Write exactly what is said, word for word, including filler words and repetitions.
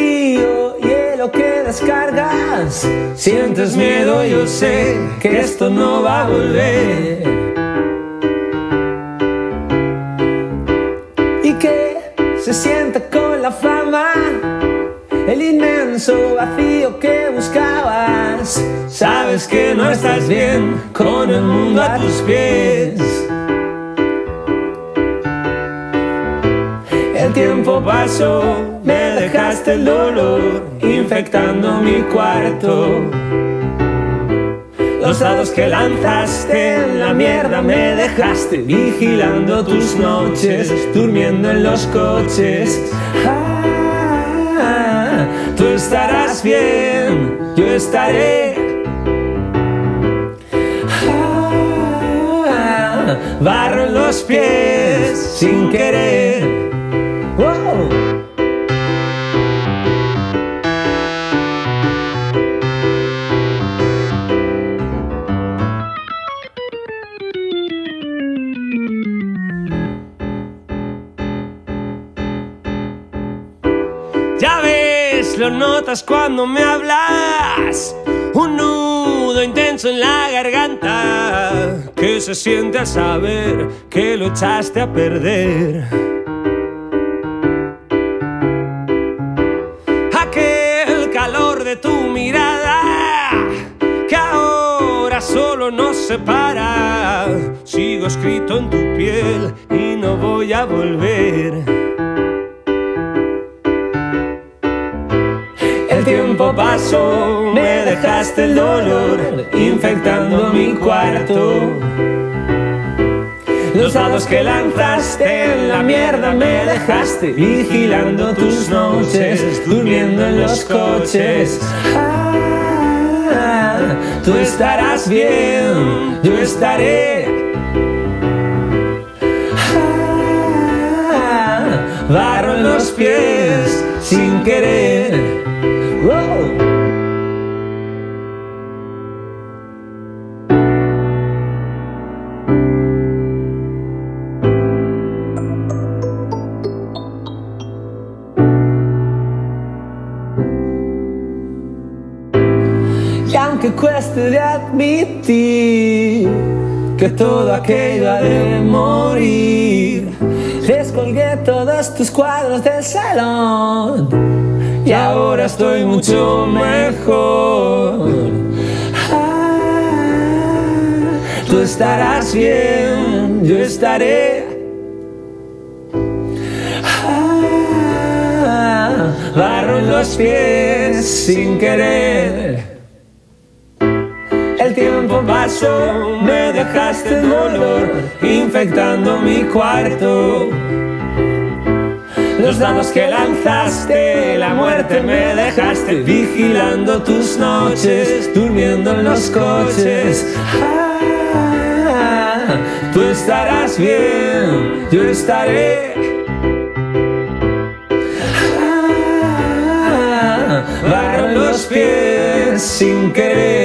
vacío, hielo que descargas. Sientes miedo, yo sé que esto no va a volver. ¿Y qué se siente con la fama? El inmenso vacío que buscabas. Sabes que no estás bien con el mundo a tus pies. El tiempo pasó, me dejaste el dolor infectando mi cuarto. Los dados que lanzaste en la mierda me dejaste vigilando tus noches, durmiendo en los coches. Ah, tú estarás bien, yo estaré. Ah, barro en los pies sin querer. Wow. Ya ves, lo notas cuando me hablas, un nudo intenso en la garganta que se siente al saber que lo echaste a perder. Aquel calor de tu mirada que ahora solo nos separa. Sigo escrito en tu piel y no voy a volver. El tiempo pasó, me dejaste el dolor infectando mi cuarto. Los dados que lanzaste en la mierda me dejaste vigilando tus noches, durmiendo en los coches. Ah, tú estarás bien, yo estaré. Ah, barro en los pies sin querer. Wow. Y aunque cueste de admitir que todo aquello ha de morir, descolgué todos tus cuadros del salón y ahora estoy mucho mejor. Ah, tú estarás bien, yo estaré. Ah, barro en los pies sin querer. El tiempo pasó, me dejaste el dolor infectando mi cuarto. Los dados que lanzaste, la muerte me dejaste vigilando tus noches, durmiendo en los coches. Ah, tú estarás bien, yo estaré. Ah, barro en los pies sin querer.